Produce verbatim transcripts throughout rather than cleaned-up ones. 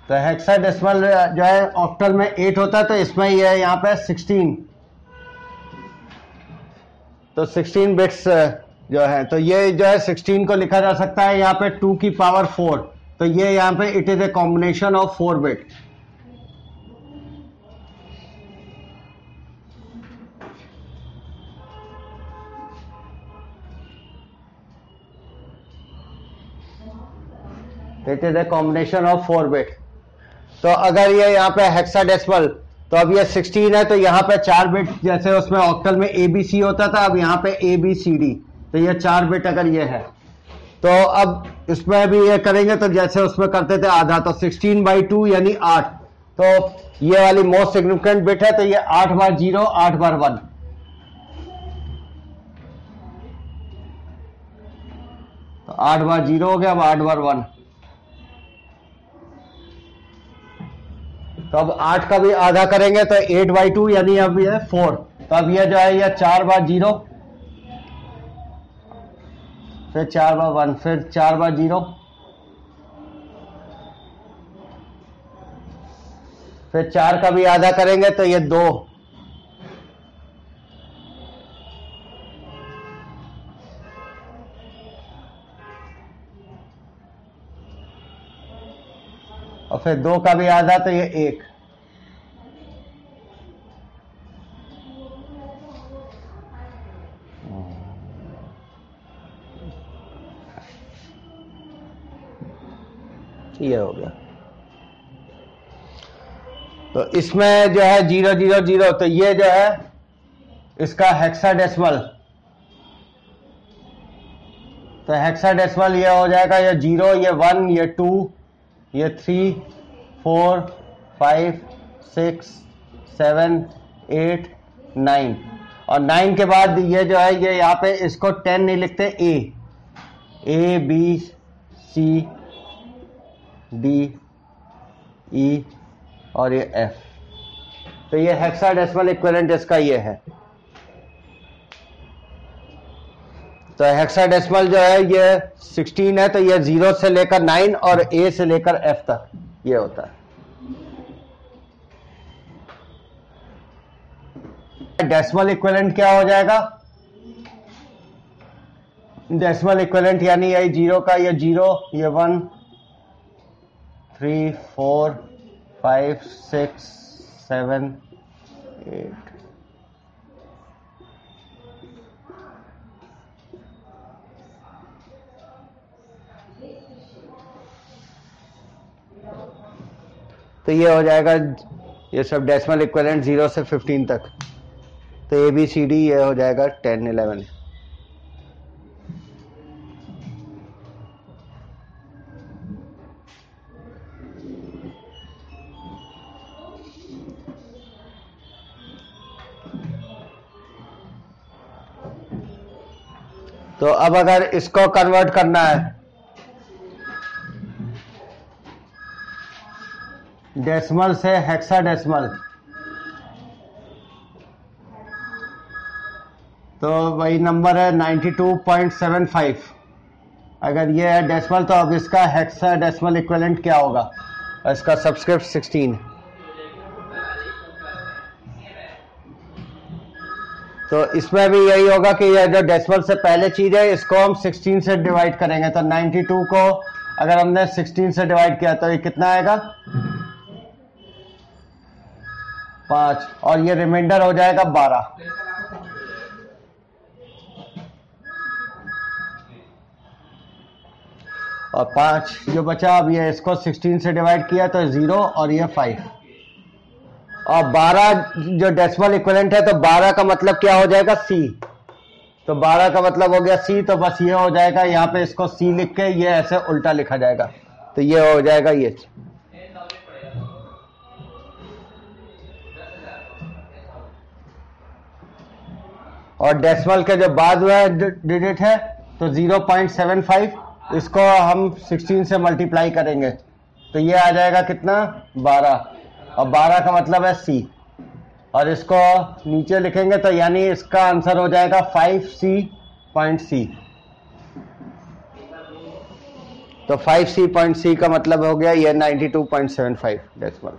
तो हेक्साडेसिमल जो है ऑक्टल में एट होता है, तो इसमें ये है यहाँ पे सिक्सटीन, तो सिक्सटीन बिट्स जो है, तो ये जो है सिक्सटीन को लिखा जा सकता है यहाँ पे टू की पावर फोर, तो ये यहाँ पे it is a combination of four bit. It is a combination of four bit. तो अगर ये यहाँ पे हेक्साडेसिमल, तो अब ये सिक्सटीन है, तो यहाँ पे चार बिट, जैसे उसमें ऑक्टल में ए बी सी होता था, अब यहाँ पे ए बी सी डी, तो ये चार बिट अगर ये है, तो अब इसमें भी ये करेंगे तो जैसे उसमें करते थे आधा, तो सिक्सटीन बाई टू यानी आठ, तो ये वाली मोस्ट सिग्निफिकेंट बिट है, तो ये आठ बार जीरो, आठ बार वन, तो आठ बार जीरो हो गया, अब आठ बार वन, तो अब आठ का भी आधा करेंगे तो एट बाई टू यानी अब ये फोर, तो अब ये जो है ये चार बार जीरो, फिर चार बार वन, फिर चार बार जीरो, फिर चार का भी आधा करेंगे तो ये दो, और फिर दो का भी आधा तो ये एक, ये हो गया। तो इसमें जो है जीरो जीरो जीरो, तो ये जो है इसका हेक्साडेसिमल, तो हेक्साडेसिमल ये हो जाएगा, ये जीरो, ये वन, ये टू, ये three, four, five, six, seven, eight, nine, और नाइन के बाद ये जो है ये यहाँ पे इसको टेन नहीं लिखते, ए A B C D E और ये एफ, तो ये हेक्साडेसिमल इक्विवेलेंट इसका ये है। तो हेक्साडेसिमल जो है ये सिक्सटीन है, तो ये जीरो से लेकर नाइन और ए से लेकर एफ तक ये होता है। डेसिमल इक्विवेलेंट क्या हो जाएगा? डेसिमल इक्विवेलेंट यानी ये जीरो का ये जीरो, ये one, three, four, five, six, seven, eight, तो ये हो जाएगा ये सब डेसिमल इक्विवेलेंट जीरो से फिफ्टीन तक, तो ए बी सी डी ये हो जाएगा टेन, इलेवन। तो अब अगर इसको कन्वर्ट करना है डेसिमल से हेक्साडेसिमल, तो वही नंबर है ninety two point seven five. अगर ये है डेसिमल, तो अब इसका हेक्साडेसिमल इक्विवेलेंट क्या होगा? इसका सबस्क्रिप्ट सिक्सटीन। तो इसमें भी यही होगा कि ये जो डेसिमल से पहले चीज है इसको हम सिक्सटीन से डिवाइड करेंगे, तो नाइंटी टू को अगर हमने सिक्सटीन से डिवाइड किया तो ये कितना आएगा? पांच, और ये रिमाइंडर हो जाएगा बारह। और पांच जो बचा, अब ये इसको सिक्सटीन से डिवाइड किया तो जीरो और ये फाइव, और बारह जो डेसिमल इक्विवेलेंट है, तो बारह का मतलब क्या हो जाएगा? सी। तो बारह का मतलब हो गया सी, तो बस ये हो जाएगा, यहाँ पे इसको सी लिख के ये ऐसे उल्टा लिखा जाएगा, तो ये हो जाएगा ये। और डेसिमल के जो बाद में डिजिट है तो जीरो पॉइंट सेवन फाइव, इसको हम सिक्सटीन से मल्टीप्लाई करेंगे तो ये आ जाएगा कितना? बारह, और बारह का मतलब है सी, और इसको नीचे लिखेंगे तो यानी इसका आंसर हो जाएगा फाइव सी पॉइंट सी। तो फाइव सी पॉइंट सी का मतलब हो गया ये ninety two point seven five decimal.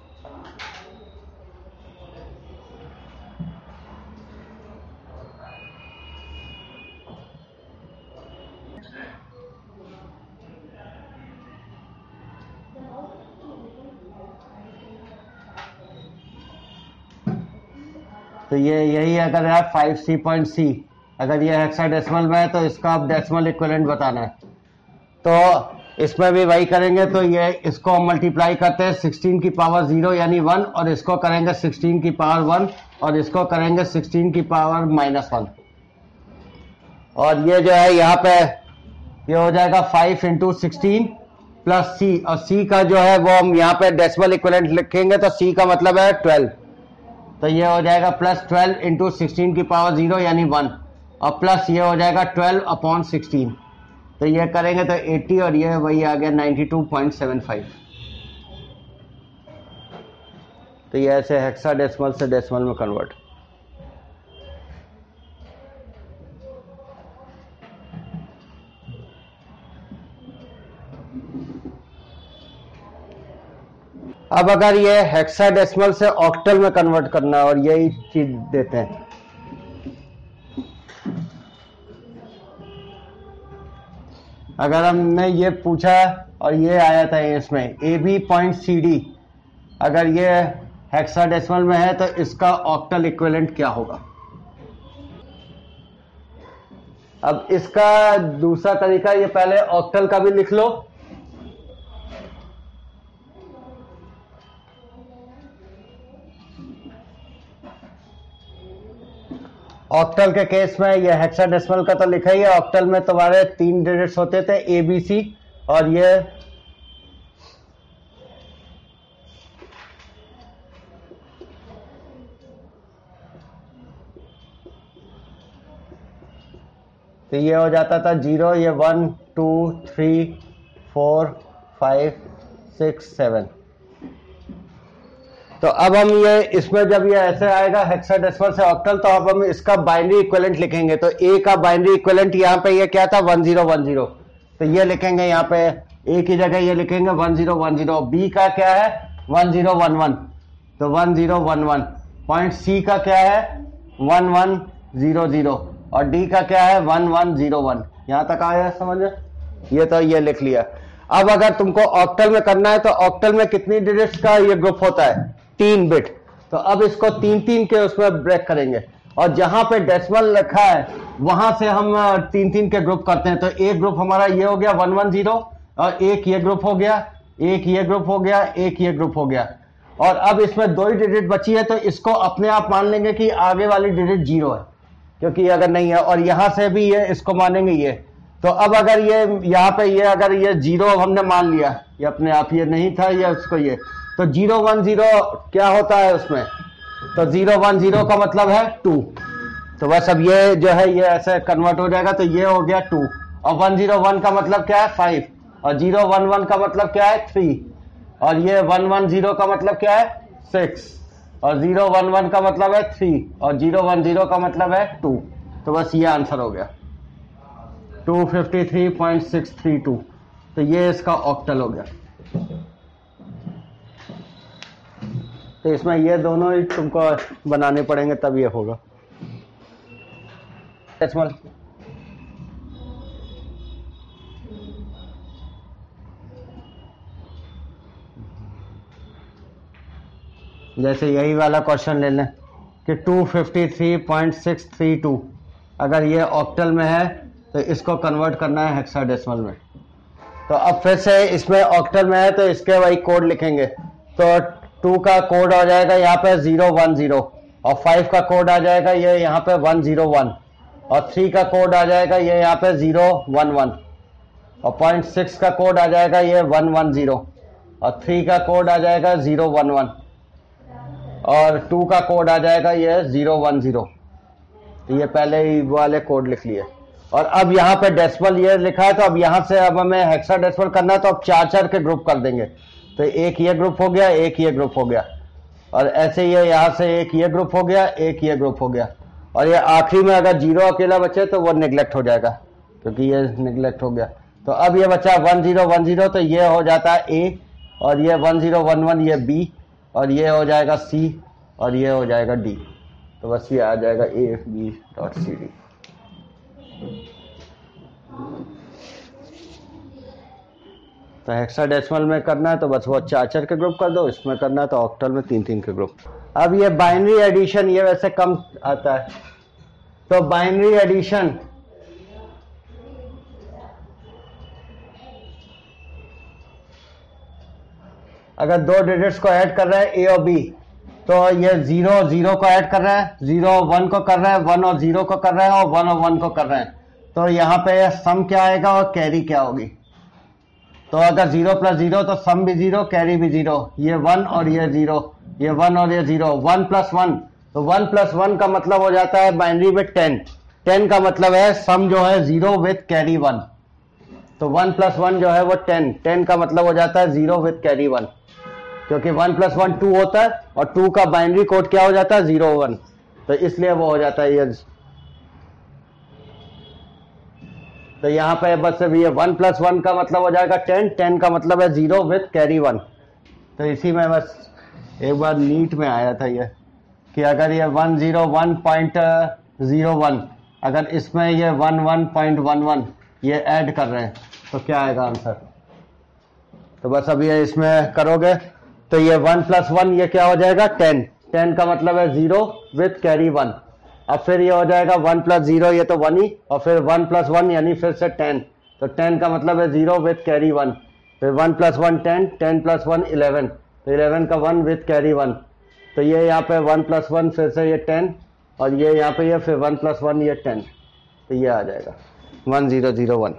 तो ये यही अगर है फाइव सी पॉइंट सी, अगर ये हेक्साडेसिमल में है तो इसका अब डेसिमल इक्विवेलेंट बताना है। तो इसमें भी वही करेंगे, तो ये इसको मल्टीप्लाई करते हैं सिक्सटीन की पावर जीरो यानी वन, और इसको करेंगे सिक्सटीन की पावर वन, और इसको करेंगे सिक्सटीन की पावर माइनस वन। और ये जो है यहाँ पे ये हो जाएगा five into sixteen plus C, और सी का जो है वो हम यहाँ पे डेसिमल इक्विवेलेंट लिखेंगे, तो सी का मतलब है ट्वेल्व। तो ये हो जाएगा प्लस ट्वेल्व इंटू सिक्सटीन की पावर जीरो यानी वन, और प्लस ये हो जाएगा ट्वेल्व अपॉन सिक्सटीन। तो ये करेंगे तो एटी, और ये वही आ गया ninety two point seven five. तो ये ऐसे हेक्साडेसिमल से डेसिमल में कन्वर्ट। अब अगर ये हेक्साडेसिमल से ऑक्टल में कन्वर्ट करना है, और यही चीज देते हैं। अगर हमने ये पूछा और ये आया था इसमें A B point C D, अगर ये हेक्साडेसिमल में है तो इसका ऑक्टल इक्विवेलेंट क्या होगा। अब इसका दूसरा तरीका, ये पहले ऑक्टल का भी लिख लो। ऑक्टल के केस में ये हेक्साडेसिमल का तो लिखा ही है, ऑक्टल में तुम्हारे तीन डिजिट्स होते थे ए बी सी, और ये तो ये हो जाता था जीरो, ये one two three four five six seven. तो अब हम ये इसमें जब ये ऐसे आएगा हेक्साडेसिमल से ऑक्टल, तो अब हम इसका बाइनरी इक्विवेलेंट लिखेंगे। तो ए का बाइनरी इक्विवेलेंट यहाँ पे ये क्या था, वन जीरो वन जीरो, तो ये लिखेंगे यहाँ पे ए की जगह ये लिखेंगे one zero one zero. B का क्या है वन जीरो वन वन, तो one zero one one. Point C का क्या है वन वन जीरो जीरो, और डी का क्या है वन वन जीरो वन। यहां तक आया समझ में, ये तो ये लिख लिया। अब अगर तुमको ऑक्टल में करना है तो ऑक्टल में कितनी डिजिट्स का ये ग्रुप होता है, तीन बिट। तो अब इसको तीन तीन के उसमें ब्रेक करेंगे, और जहां पे डेसिमल रखा है वहां से हम तीन तीन के ग्रुप करते हैं। तो एक ग्रुप हमारा ये हो गया वन वन जीरो, और एक ये ग्रुप हो गया, एक ये ग्रुप हो गया, एक ये ग्रुप हो गया। और अब इसमें दो ही डिजिट बची है, तो इसको अपने आप मान लेंगे कि आगे वाली डिजिट जीरो है, क्योंकि अगर नहीं है। और यहां से भी ये इसको मानेंगे ये। तो अब अगर ये यहाँ पे ये अगर ये जीरो हमने मान लिया, ये अपने आप ये नहीं था, ये उसको ये, तो जीरो वन जीरो क्या होता है उसमें, तो जीरो वन जीरो का मतलब है टू। तो बस अब ये जो है ये ऐसे कन्वर्ट हो जाएगा, तो ये हो गया टू, और वन जीरो वन का मतलब क्या है फाइव, और जीरो वन वन का मतलब क्या है थ्री, और ये वन वन जीरो का मतलब क्या है सिक्स, और जीरो वन वन का मतलब है थ्री, और जीरो वन जीरो का मतलब है टू। तो बस ये आंसर हो गया two fifty three point six three two. तो ये इसका ऑक्टल हो गया। तो इसमें ये दोनों ही तुमको बनाने पड़ेंगे तब ये होगा डेसिमल। जैसे यही वाला क्वेश्चन ले लें कि two fifty three point six three two, अगर ये ऑक्टल में है तो इसको कन्वर्ट करना है हेक्साडेसिमल में। तो अब फिर से इसमें ऑक्टल में है तो इसके वही कोड लिखेंगे। तो टू का कोड आ जाएगा यहाँ पे जीरो वन जीरो, और फाइव का कोड आ जाएगा ये यहाँ पे वन जीरो वन, और थ्री का कोड आ जाएगा ये यहाँ पे जीरो वन वन, और पॉइंट सिक्स का कोड आ जाएगा ये वन वन जीरो, और थ्री का कोड आ जाएगा जीरो वन वन, और टू का कोड आ जाएगा ये जीरो वन जीरो। तो ये पहले ही वाले कोड लिख लिए। और अब यहाँ पे डेसिमल ये लिखा है, तो अब यहाँ से अब हमें हेक्साडेसिमल करना है, तो अब चार चार के ग्रुप कर देंगे। तो एक ये ग्रुप हो गया, एक ये ग्रुप हो गया, और ऐसे ये यहाँ से एक ये ग्रुप हो गया, एक ये ग्रुप हो गया, और ये आखिरी में अगर जीरो अकेला बचे तो वो निगलेक्ट हो जाएगा, क्योंकि ये निगलेक्ट हो गया। तो अब ये बचा वन जीरो वन जीरो, तो ये हो जाता है ए, और ये वन जीरो वन वन ये बी, और ये हो जाएगा सी, और ये हो जाएगा डी। तो बस ये आ जाएगा A B dot C D. तो हेक्साडेसिमल में करना है तो बस वो चार चार के ग्रुप कर दो, इसमें करना है तो ऑक्टल में तीन तीन के ग्रुप। अब ये बाइनरी एडिशन ये वैसे कम आता है, तो बाइनरी एडिशन अगर दो डिजिट्स को ऐड कर रहा है ए और बी, तो ये जीरो जीरो को ऐड कर रहा है, जीरो वन को कर रहा है, वन और जीरो को कर रहा है, और वन और वन को कर रहे हैं। तो यहाँ पे सम क्या आएगा और कैरी क्या होगी। तो अगर जीरो प्लस जीरो तो सम भी जीरो कैरी भी जीरो, ये वन और ये जीरो, ये वन और ये जीरो, वन प्लस वन, तो वन प्लस वन का मतलब हो जाता है बाइनरी में टेन। टेन का मतलब है सम जो है जीरो विथ कैरी वन, तो वन प्लस वन जो है वो टेन, टेन का मतलब हो जाता है जीरो विथ कैरी वन, क्योंकि वन प्लस वन टू होता है और टू का बाइनरी कोड क्या हो जाता है जीरो वन, तो इसलिए वो हो जाता है ये। तो यहाँ पे बस ये वन प्लस वन का मतलब हो जाएगा टेन, टेन का मतलब है जीरो विथ कैरी वन। तो इसी में बस एक बार नीट में आया था ये कि अगर ये one zero one point zero one, अगर इसमें ये one one point one one ये ऐड कर रहे हैं तो क्या आएगा आंसर। तो बस अब ये इसमें करोगे तो ये वन प्लस वन ये क्या हो जाएगा टेन, टेन का मतलब है जीरो विथ कैरी वन। अब फिर ये हो जाएगा वन प्लस जीरो ये तो वन ही, और फिर वन प्लस वन यानी फिर से टेन, तो टेन का मतलब है जीरो विथ कैरी वन, फिर one plus one ten, ten plus one eleven, तो इलेवन का वन विथ कैरी वन, तो ये यहाँ पे वन प्लस वन फिर से ये टेन, और ये यहाँ पे ये फिर वन प्लस वन ये टेन, तो ये आ जाएगा वन जीरो जीरो वन।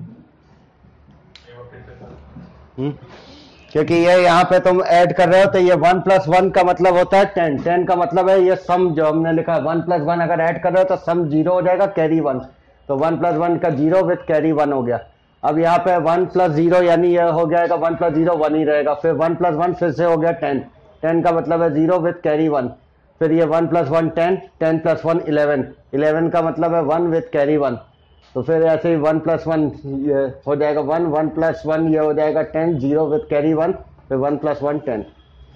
क्योंकि ये यहाँ पे तुम ऐड कर रहे हो तो ये वन प्लस वन का मतलब होता है टेन, टेन का मतलब है ये सम जो हमने लिखा है वन प्लस वन अगर ऐड कर रहे हो तो सम जीरो हो जाएगा कैरी वन, तो वन प्लस वन का जीरो विथ कैरी वन हो गया। अब यहाँ पे वन प्लस जीरो यानी ये हो जाएगा वन प्लस जीरो वन ही रहेगा, फिर वन प्लस वन फिर से हो गया टेन, टेन का मतलब है जीरो विथ कैरी वन, फिर ये one plus one ten, ten plus one eleven, eleven का मतलब है वन विथ कैरी वन, तो फिर ऐसे ही वन प्लस वन ये हो जाएगा वन, वन प्लस वन ये हो जाएगा ten, zero with carry one, फिर वन प्लस वन टेन।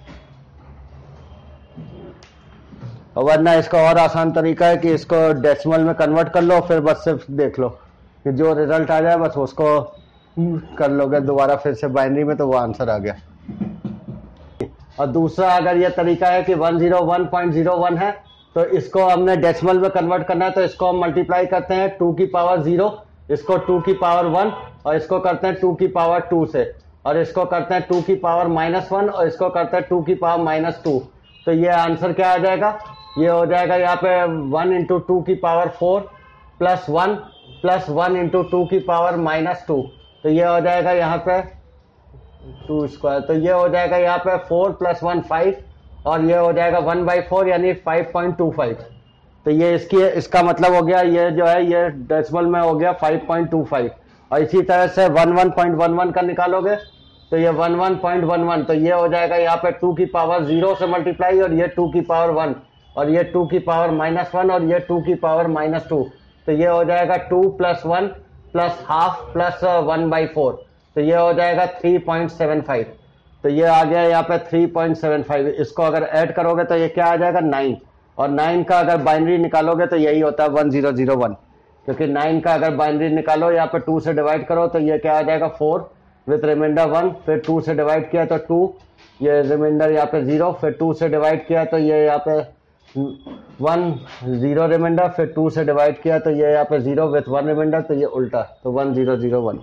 और वरना इसका और आसान तरीका है कि इसको डेसिमल में कन्वर्ट कर लो, फिर बस सिर्फ देख लो कि जो रिजल्ट आ जाए बस उसको कर लोगे दोबारा फिर से बाइनरी में, तो वो आंसर आ गया। और दूसरा अगर ये तरीका है कि one zero one point zero one है तो इसको हमने डेसिमल में कन्वर्ट करना है, तो इसको हम मल्टीप्लाई करते हैं टू की पावर जीरो, इसको टू की पावर वन, और इसको करते हैं टू की पावर टू से, और इसको करते हैं टू की पावर माइनस वन, और इसको करते हैं टू की पावर माइनस टू। तो ये आंसर क्या आ जाएगा, ये हो जाएगा यहाँ पे वन इंटू टू की power four plus one plus one into two की पावर माइनस टू, तो ये हो जाएगा यहाँ पे टू स्क्वायर, तो ये हो जाएगा यहाँ पे फोर प्लस वन फाइव, और ये हो जाएगा वन बाई फोर यानी फाइव पॉइंट टू फाइव। तो ये इसकी इसका मतलब हो गया ये जो है ये डेसिमल में हो गया फाइव पॉइंट टू फाइव। और इसी तरह से one one point one one का निकालोगे तो ये one one point one one, तो ये हो जाएगा यहाँ पे टू की पावर जीरो से मल्टीप्लाई, और ये टू की पावर वन, और ये टू की पावर माइनस वन, और ये टू की पावर माइनस टू, तो ये हो जाएगा two plus one plus half plus one by four, तो ये हो जाएगा थ्री पॉइंट सेवन फाइव। तो ये आ गया यहाँ पे थ्री पॉइंट सेवन फाइव, इसको अगर ऐड करोगे तो ये क्या आ जाएगा नाइन, और नाइन का अगर बाइनरी निकालोगे तो यही होता है वन जीरो जीरो वन, क्योंकि नाइन का अगर बाइनरी निकालो यहाँ पे टू से डिवाइड करो तो ये क्या आ जाएगा फोर विथ रिमाइंडर वन, फिर टू से डिवाइड किया तो टू, ये रिमाइंडर यहाँ पे जीरो, फिर टू से डिवाइड किया तो ये यहाँ पे वन जीरो रिमाइंडर, फिर टू से डिवाइड किया तो ये यहाँ पे जीरो विथ वन रिमाइंडर, तो ये उल्टा, तो वन जीरो जीरो वन।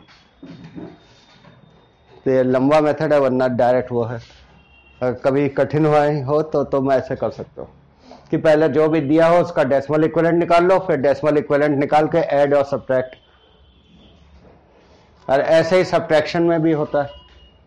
तो ये लंबा मेथड है वरना डायरेक्ट वो है, अगर कभी कठिन हुआ हो तो तो मैं ऐसे कर सकता हूँ कि पहले जो भी दिया हो उसका डेसिमल इक्विवेलेंट निकाल लो, फिर डेसिमल इक्विवेलेंट निकाल के ऐड और सब्ट्रैक्ट, और ऐसे ही सब्ट्रैक्शन में भी होता है।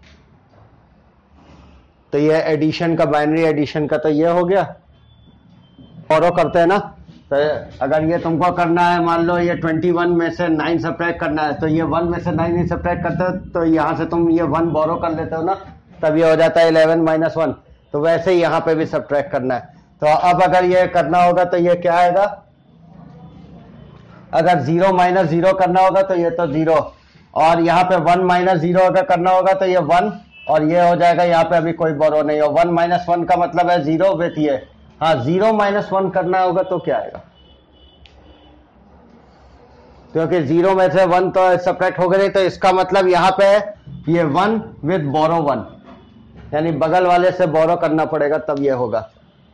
तो ये एडिशन का बाइनरी एडिशन का तो ये हो गया, फॉलो करते हैं ना। तो अगर ये तुमको करना है मान लो ये ट्वेंटी वन में से नाइन सब्ट्रैक्ट करना है, तो ये वन में से नाइन ही सब्ट्रैक्ट करते हो तो यहाँ से तुम ये वन बोरो कर लेते हो ना, तब ये हो जाता है इलेवन माइनस वन। तो वैसे ही यहाँ पे भी सब्ट्रैक्ट करना है। तो अब अगर ये करना होगा तो ये क्या आएगा, अगर जीरो माइनस जीरो करना होगा तो ये तो जीरो, और यहाँ पे वन माइनस जीरो अगर करना होगा तो ये वन, और ये हो जाएगा यहाँ पे अभी कोई बोरो नहीं हो। वन माइनस वन का मतलब है जीरो विथ ये, हाँ जीरो माइनस वन करना होगा तो क्या आएगा, क्योंकि जीरो में से वन तो सब्ट्रैक्ट हो गए, तो इसका मतलब यहाँ पे ये वन विथ बोरो वन, यानी बगल वाले से बोरो करना पड़ेगा तब ये होगा।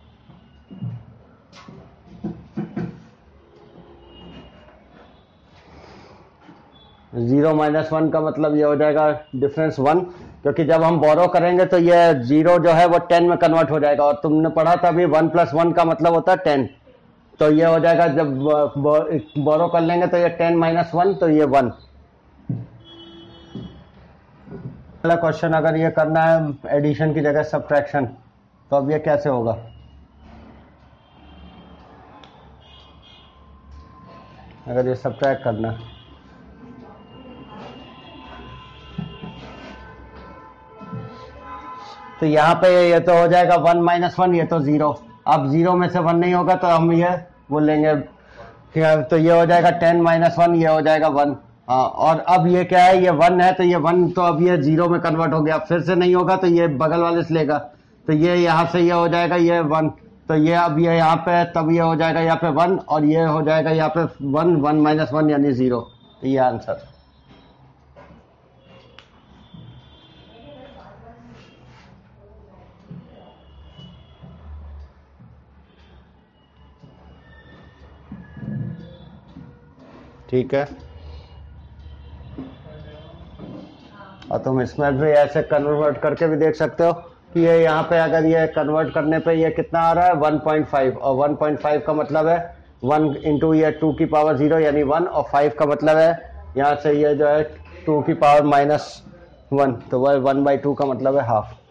जीरो माइनस वन का मतलब ये हो जाएगा डिफरेंस वन, क्योंकि जब हम बोरो करेंगे तो ये जीरो जो है वो टेन में कन्वर्ट हो जाएगा, और तुमने पढ़ा था अभी वन प्लस वन का मतलब होता है टेन, तो ये हो जाएगा जब बोरो कर लेंगे तो ये टेन माइनस वन, तो ये वन। पहला क्वेश्चन अगर ये करना है एडिशन की जगह सब्ट्रैक्शन, तो अब ये कैसे होगा, अगर ये सब्ट्रैक्ट करना है तो यहाँ पे ये तो हो जाएगा वन माइनस वन, ये तो जीरो, अब जीरो में से वन नहीं होगा तो हम ये बोल लेंगे, तो ये हो जाएगा टेन माइनस वन, ये हो जाएगा वन। हाँ, और अब ये क्या है, ये वन है तो ये वन तो अब ये जीरो में कन्वर्ट हो गया, फिर से नहीं होगा तो ये बगल वाले से लेगा, तो ये यहाँ से ये हो जाएगा ये वन, तो ये अब ये यहाँ पे तब ये हो जाएगा यहाँ पे वन, और ये हो जाएगा यहाँ पे वन, वन माइनस वन यानी जीरो, तो ये आंसर। ठीक है, और तुम इसमें भी ऐसे कन्वर्ट करके भी देख सकते हो कि ये यहाँ पे अगर ये कन्वर्ट करने पे ये कितना आ रहा है वन पॉइंट फाइव, और वन पॉइंट फाइव का मतलब है वन इंटू ये टू की पावर जीरो यानी वन, और फाइव का मतलब है यहाँ से ये जो है टू की पावर माइनस वन, तो वह वन बाई टू का मतलब है हाफ।